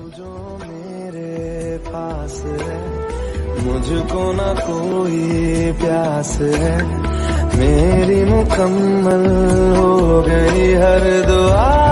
जो मेरे पास है, मुझको ना कोई प्यास है, मेरी मुकम्मल हो गई हर दुआ।